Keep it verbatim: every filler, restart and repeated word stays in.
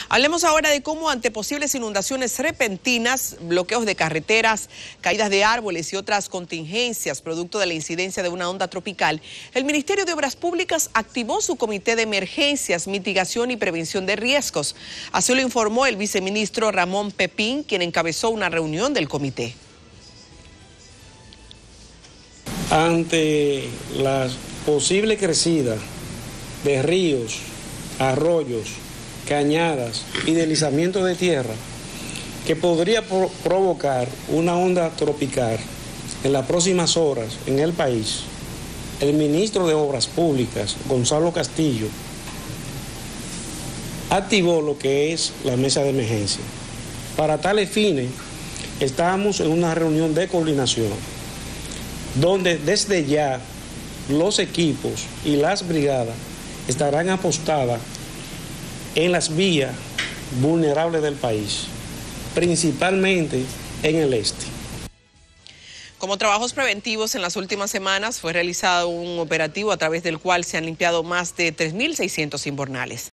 Hablemos ahora de cómo ante posibles inundaciones repentinas, bloqueos de carreteras, caídas de árboles y otras contingencias producto de la incidencia de una onda tropical, el Ministerio de Obras Públicas activó su Comité de Emergencias, Mitigación y Prevención de Riesgos. Así lo informó el viceministro Ramón Pepín, quien encabezó una reunión del comité. Ante la posible crecida de ríos, arroyos, cañadas y deslizamiento de tierra que podría pro provocar una onda tropical en las próximas horas en el país, el ministro de Obras Públicas, Gonzalo Castillo, activó lo que es la mesa de emergencia. Para tales fines, estamos en una reunión de coordinación, donde desde ya los equipos y las brigadas estarán apostadas en las vías vulnerables del país, principalmente en el este. Como trabajos preventivos, en las últimas semanas fue realizado un operativo a través del cual se han limpiado más de tres mil seiscientos invernales.